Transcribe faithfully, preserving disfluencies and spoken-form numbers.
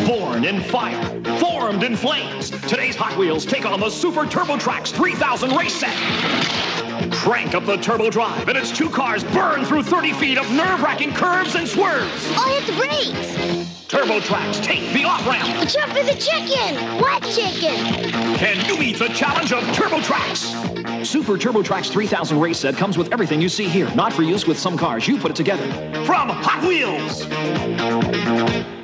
Born in fire, formed in flames, today's Hot Wheels take on the Super Turbotrax three thousand race set. Crank up the turbo drive, and its two cars burn through thirty feet of nerve-wracking curves and swerves. Oh, hit the brakes. Turbotrax take the off-ramp. Jump for the chicken. What chicken? Can you meet the challenge of Turbotrax? Super Turbotrax three thousand race set comes with everything you see here. Not for use with some cars. You put it together. From Hot Wheels.